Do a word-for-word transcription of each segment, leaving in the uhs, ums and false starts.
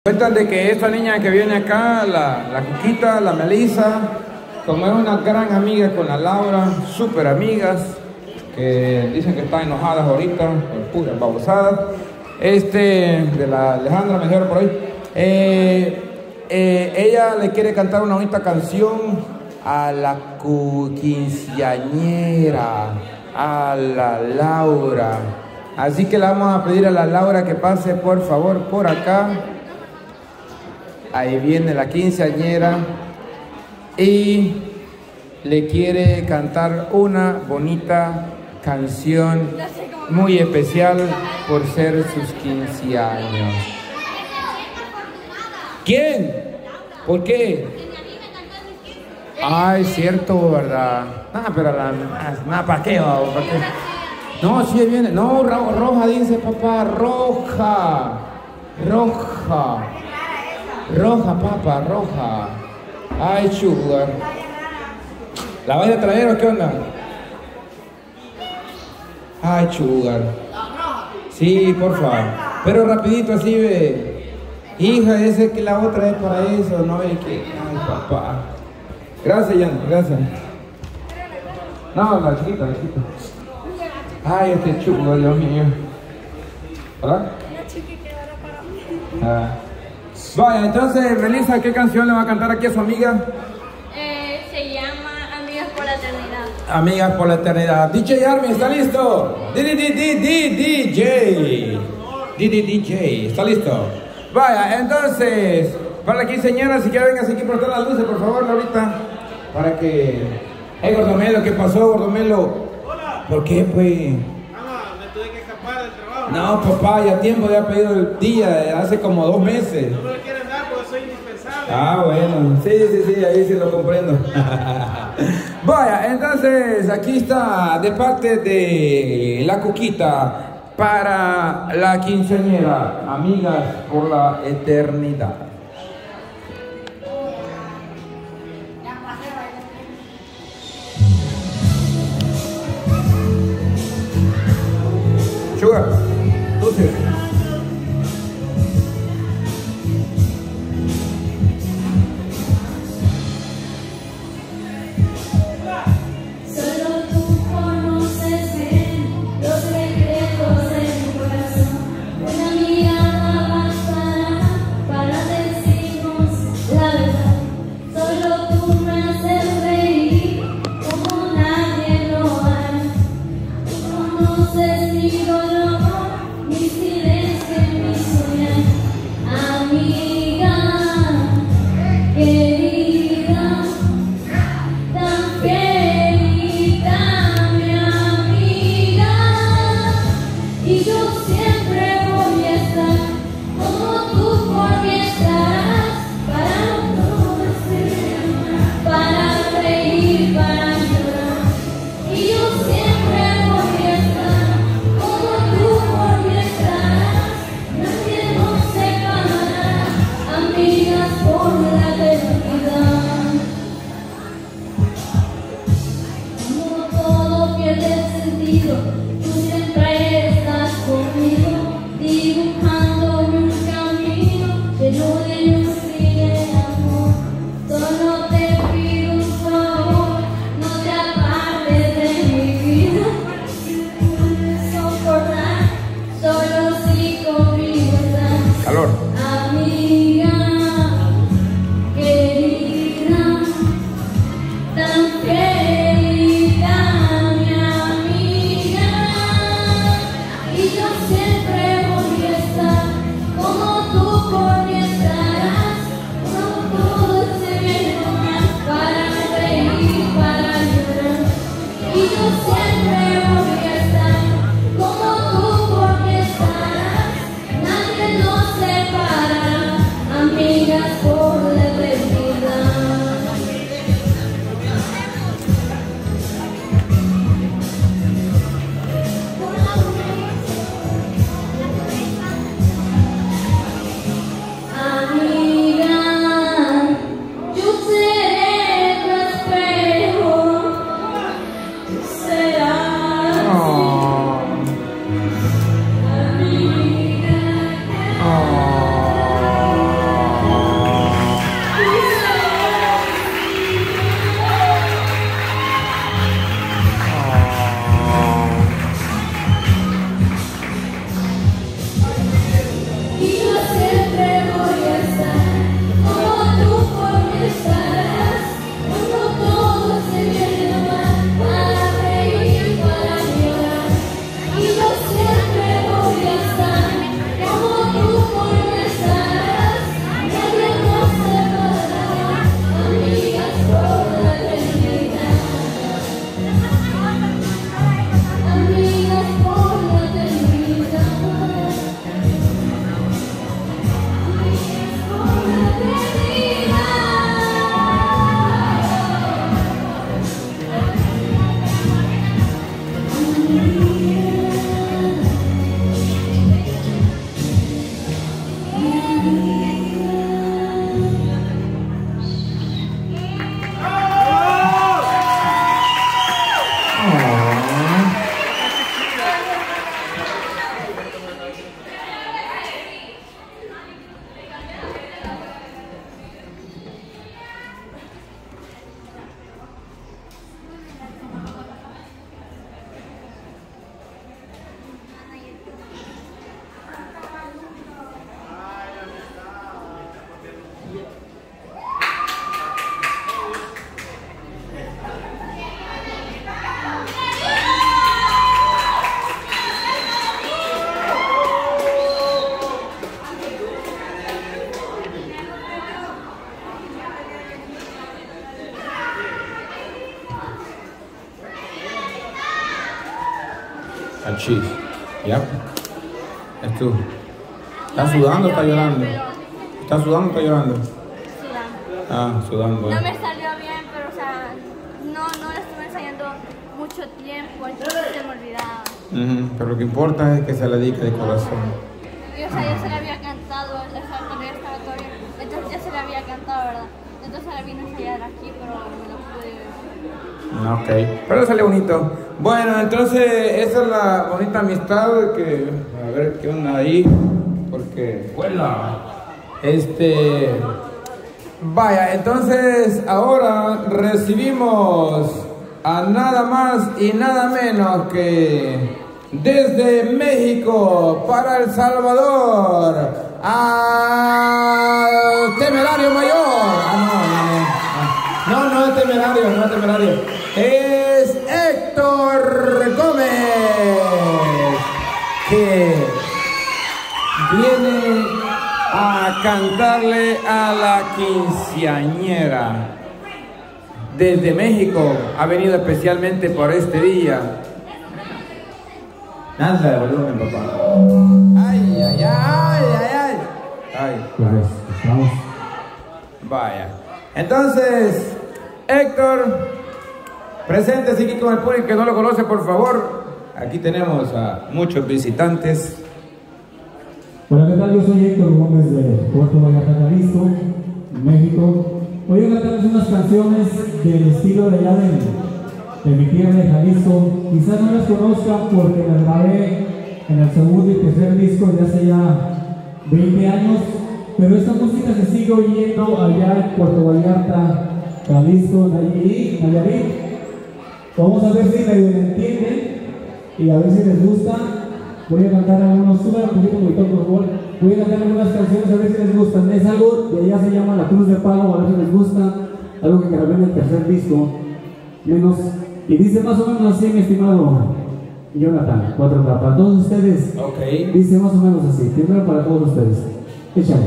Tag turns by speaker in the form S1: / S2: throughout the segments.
S1: Cuentan de que esta niña que viene acá, la, la Cuquita, la Melissa, como es una gran amiga con la Laura, súper amigas, que dicen que están enojadas ahorita, por puras babosadas, este, de la Alejandra, me dijeron por ahí, eh, eh, ella le quiere cantar una bonita canción a la quinceañera, a la Laura. Así que le vamos a pedir a la Laura que pase por favor por acá. Ahí viene la quinceañera y le quiere cantar una bonita canción muy especial por ser sus quince años. ¿Quién? ¿Por qué? Ay, cierto, ¿verdad? Ah, pero la... Nada, ¿para qué? ¿Para qué? No, sí viene. No, ro roja dice papá, roja. Roja. Roja, papá, roja. Ay, sugar. ¿La vais a traer o qué onda? Ay, sugar. Sí, por favor. Pero rapidito así, ve. Hija, ese que la otra es para eso, no ve que... Ay, papá. Gracias, Jan, gracias. No, la chiquita, la chiquita. Ay, este chulo, Dios mío. ¿Hola?
S2: La chiquita era para mí.
S1: Ah. Vaya, entonces, Melissa, ¿qué canción le va a cantar aquí a su amiga?
S2: Eh, se llama Amigas por la Eternidad.
S1: Amigas por la Eternidad. D J Army, ¿está listo? D D D D D J. D D D J, ¿está listo? Vaya, entonces, para la quinceañera, si quiere venga aquí por todas las luces, por favor, ahorita. Para que... Hey, Gordomelo, ¿qué pasó, Gordomelo?
S3: Hola.
S1: ¿Por qué, pues?
S3: Ah, me tuve que escapar del trabajo.
S1: No, papá, ya tiempo de haber pedido el día, hace como dos meses.
S3: No me lo quieren dar porque soy indispensable.
S1: Ah, bueno, sí, sí, sí, ahí sí lo comprendo. Vaya, entonces, aquí está, de parte de la Cuquita, para la quinceañera, Amigas por la Eternidad. Sugar, luces.
S2: Solo tú conoces bien los secretos de mi corazón. Una mirada bastará para decirnos la verdad. Solo tú me haces reír como nadie lo hará. Tú conoces mi dolor, mi silencio y mi soñar. Amiga querida, tan querida, mi amiga, y yo siempre voy a estar como tú por mí estarás, para conocer, para reír, para llorar, y yo siempre voy a estar como tú por mí estarás, nadie nos separará, amigas por la eternidad. Cuando todo pierde sentido, tú siempre estás conmigo, dibujando un camino lleno de luz y de amor. Solo te pido un favor, no te apartes de mi vida. Soportar, solo si conmigo estás.
S1: Calor.
S2: Amiga querida, tan querida, mi amiga, y yo siempre voy a estar como tú por mí estarás, como todo se viene más para reír, para llorar, y yo siempre voy a estar como tú por mí estarás, nadie nos separará, amigas por la eternidad.
S1: Achis. Ya. Es tú. ¿Estás sudando o estás llorando? ¿Estás sudando o estás llorando?
S2: Sudando.
S1: Ah, sudando.
S2: No
S1: ¿eh?
S2: me salió bien, pero o sea, no, no la estuve ensayando mucho tiempo, entonces se me olvidaba.
S1: Uh-huh. Pero lo que importa es que se le dedique de corazón.
S2: Y o sea, yo se la había cantado, o sea, cuando ya estaba todavía, entonces ya se la había cantado, ¿verdad? Entonces la vine a ensayar aquí, pero me lo pude...
S1: Ok, pero sale bonito. Bueno, entonces esa es la bonita amistad que... A ver qué onda ahí, porque... ¡Vuela! Este... Vaya, entonces ahora recibimos a nada más y nada menos que desde México para El Salvador al Temerario Mayor. Ah, no, no, no, no, no es Temerario, no es Temerario. Es Héctor Gómez, que viene a cantarle a la quinceañera. Desde México ha venido especialmente por este día. Nada de volumen, papá. Ay, ay, ay, ay, ay. Ay.
S4: Pues estamos.
S1: Vaya. Entonces, Héctor, preséntese aquí con el público que no lo conoce, por favor. Aquí tenemos a muchos visitantes.
S4: Hola, ¿qué tal? Yo soy Héctor Gómez de Puerto Vallarta, Jalisco, México. Voy a cantarles unas canciones del estilo de allá de, de mi tierra de Jalisco. Quizás no las conozcan porque las grabé en el segundo y tercer disco de hace ya veinte años, pero esta música se sigue oyendo allá en Puerto Vallarta, Jalisco, Nayarit, Nayarit. Vamos a ver si medio me entienden y a ver si les gusta. Voy a cantar algunos, suban un poquito mi tono, por favor. Voy a cantar algunas canciones a ver si les gustan. Es algo de allá se llama La Cruz de Palo, a ver si les gusta. Algo que grabé en el tercer disco. Menos, y dice más o menos así, mi estimado Jonathan, cuatro K. Para todos ustedes,
S1: Okay.
S4: Dice más o menos así. Primero para todos ustedes. Échale.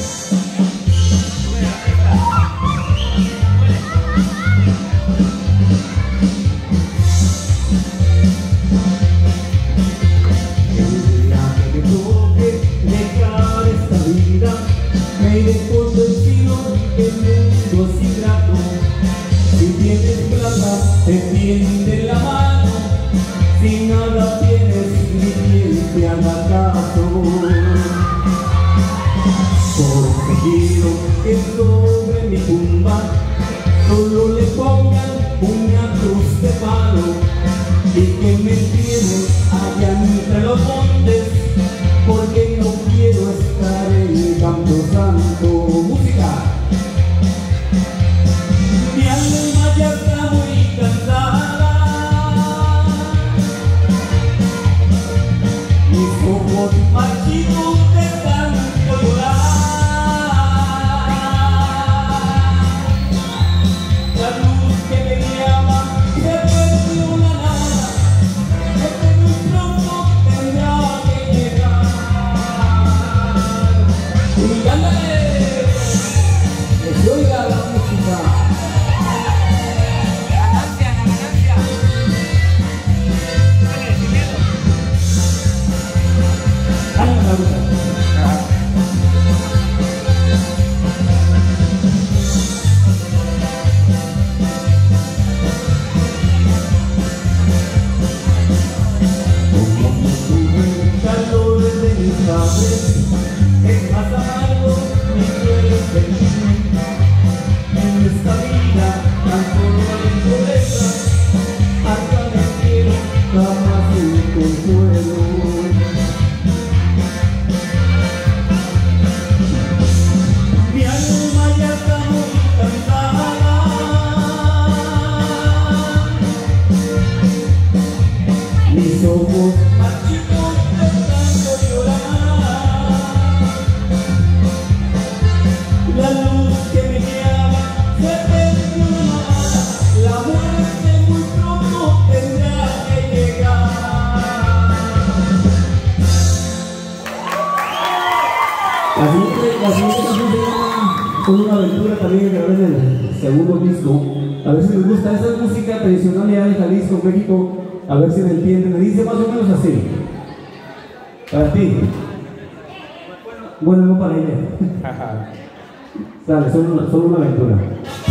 S5: Me iré convencido que el mundo es ingrato. Si tienes plata, te tiende la mano. Si nada tienes, ni quien te haga caso. Porque quiero que sobre mi tumba solo le pongan una cruz de palo y que me entierren allá entre los montes, porque no quiero estar en el campo santo. Música. Mi alma ya está muy cansada, mis ojos marchitos de tanto llorar. La luz que me guiaba se perdió la nada, porque muy pronto tendrá que llegar. Y ándale, que se oiga la música. Ganancia, ganancia. Dale, sin miedo. Dale la música. Calores de mis padres, es más amargo mi cruel sentimiento. En esta vida tan solo hay pobreza, hasta me quiero jamás el consuelo. Mi alma ya está muy cansada, mis ojos marchitos de tanto llorar. La luz que me guiaba se perdió nada, la muerte muy pronto tendrá que llegar.
S4: La siguiente, la siguiente canción se llama Con una aventura, también que grabé en el segundo disco. A ver si les gusta. Esta es música tradicional ya de Jalisco, México. A ver si me entiende. Me dice más o menos así. Para ti. Bueno, no para ella. Dale, solo una, solo una aventura.